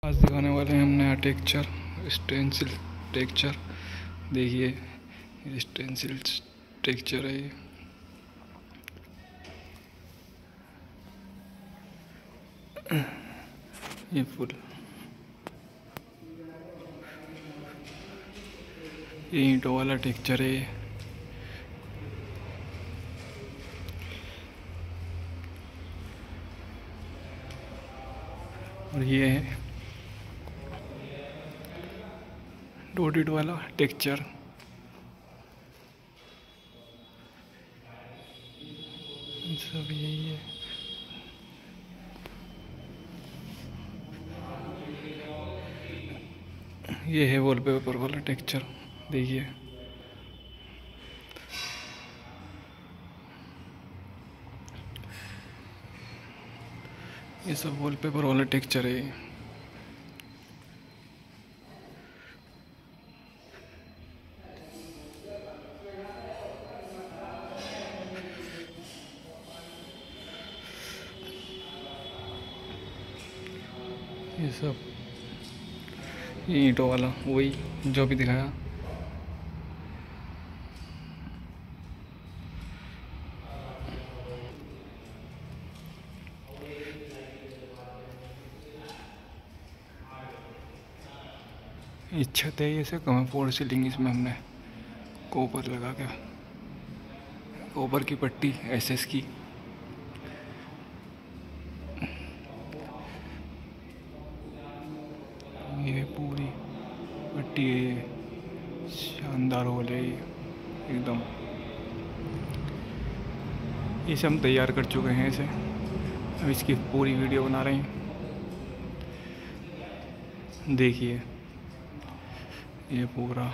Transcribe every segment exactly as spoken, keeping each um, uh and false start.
आज दिखाने वाले हैं हम नया टेक्चर, स्टेंसिल टेक्चर। देखिए स्टेंसिल टेक्चर है ये। ये फुल ये ईंटों वाला टेक्चर है ये। और ये है डोडेड वाला टेक्चर। सब यही है। ये है वॉलपेपर वाला टेक्चर। देखिए ये सब वॉलपेपर वाला टेक्चर है। ये सब ये ईंटों वाला वही जो भी दिखाया। ये छत है, ये से कम फोर सीलिंग। इसमें हमने कॉपर लगा के, कॉपर की पट्टी एसएस की। ये पूरी पट्टी है, शानदार होल है ये एकदम। इसे हम तैयार कर चुके हैं इसे। अब इसकी पूरी वीडियो बना रहे हैं। देखिए ये पूरा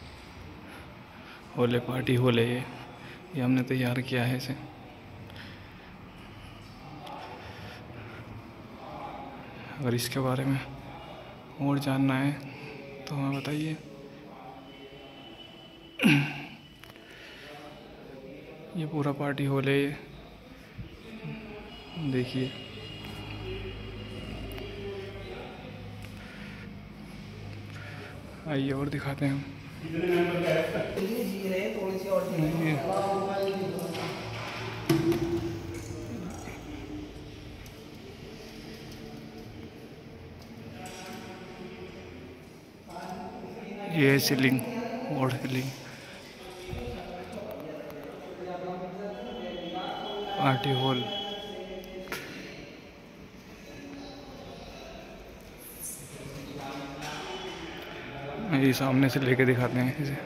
होले पार्टी होले ये ये हमने तैयार किया है इसे। अगर इसके बारे में और जानना है तो हमें बताइए। ये पूरा पार्टी हॉल है ये। देखिए आइए और दिखाते हैं हम। ये है ceiling, wall ceiling, party hall. ये सामने से लेके दिखाते हैं इसे।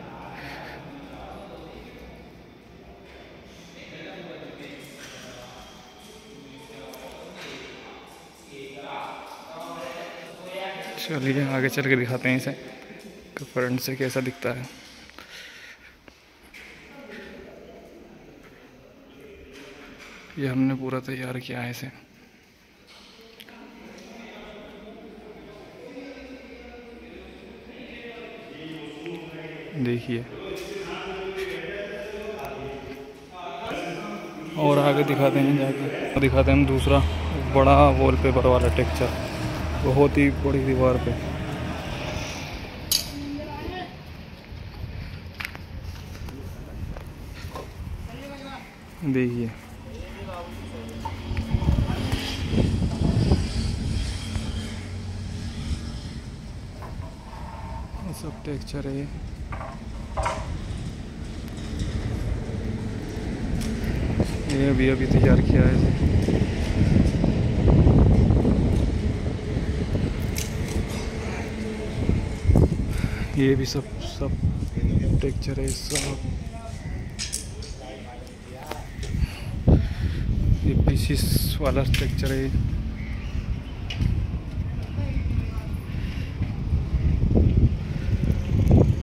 चलिए आगे चल के दिखाते हैं इसे कि फ्रंट से कैसा दिखता है। ये हमने पूरा तैयार किया है इसे। देखिए और आगे दिखाते हैं, जाके दिखाते हैं हम दूसरा बड़ा वॉलपेपर वाला टेक्चर, बहुत ही बड़ी दीवार पे। देखिए ये सब टेक्चर है। ये अभी अभी तैयार किया है। ये भी सब सब टेक्चर है सब। ये पीसीस वाला टेक्चर है।